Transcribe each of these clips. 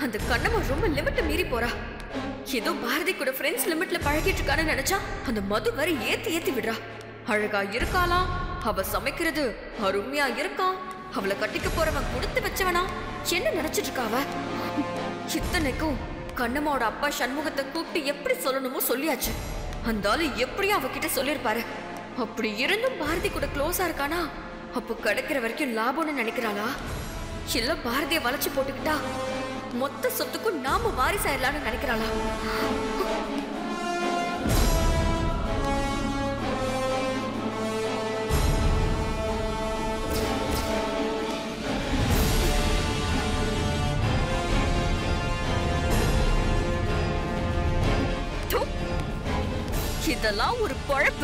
அந்த கண்ணம்மா ரொம்ப லிமிட்ட மீறி போறா. ஏதோ பாரதி கூட ஃப்ரெண்ட்ஸ் லிமிட்ல பழகிட்டு இருக்கான்னு நினைச்சா அந்த மது வரை ஏத்தி ஏத்தி விடுறா. அழகா இருக்காளாம், அவ சமைக்கிறது அருமையா இருக்கா, அவளை கட்டிக்க போறவன் கொடுத்து வச்சவனா, என்ன நினைச்சிட்டு இருக்கா அவ? இத்தனைக்கும் கண்ணம்மாவோட அப்பா சண்முகத்தை கூப்பிட்டு எப்படி சொல்லணுமோ சொல்லியாச்சு. அந்த ஆளு எப்படியும் அவகிட்ட சொல்லிருப்பாரு. அப்படி இருந்தும் பாரதி கூட க்ளோஸா இருக்கானா, அப்போ கிடைக்கிற வரைக்கும் லாபம்னு நினைக்கிறாளா? இல்ல பாரதிய வளைச்சு போட்டுக்கிட்டா மொத்த சொத்துக்கும் நாம வாரிசாயிரலான்னு நினைக்கிறாளா? இதெல்லாம் ஒரு பொழப்பு.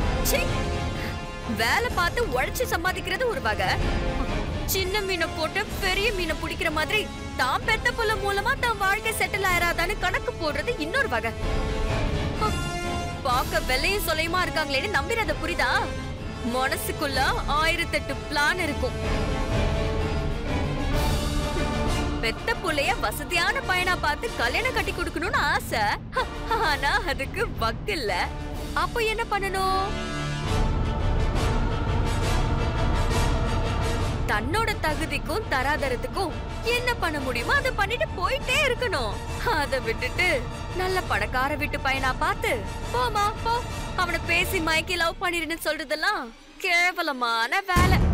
வேலை பார்த்து உழைச்சு சம்பாதிக்கிறது ஒரு வகை, சின்ன மீனை போட்டு பெரிய மீனை பிடிக்கிற மாதிரி தான் பெத்த புள்ள மூலமா தான் வாழ்க்கை செட்டில் ஆயிராதான்னு கணக்கு போடுறது இன்னொரு வகை. பார்க்க வெள்ளையும் சொல்லையுமா இருக்காங்களேன்னு நம்பிராத, புரியுதா? மனசுக்குள்ள 1008 பிளான் இருக்கும். பெத்த புள்ளைய வசதியான பையனா பார்த்து கல்யாணம் கட்டி கொடுக்கணும்னு ஆசை. ஆனா அதுக்கு வக்கு இல்ல. அப்ப என்ன பண்ணணும்? தன்னோட தகுதிக்கும் தராதரத்துக்கும் என்ன பண்ண முடியுமோ அதை பண்ணிட்டு போயிட்டே இருக்கணும். அதை விட்டுட்டு நல்ல பணக்கார வீட்டு பையனா பார்த்து போமா போ, அவனை பேசி மயக்கி லவ் பண்ணிருன்னு சொல்றதெல்லாம் கேவலமான வேலை.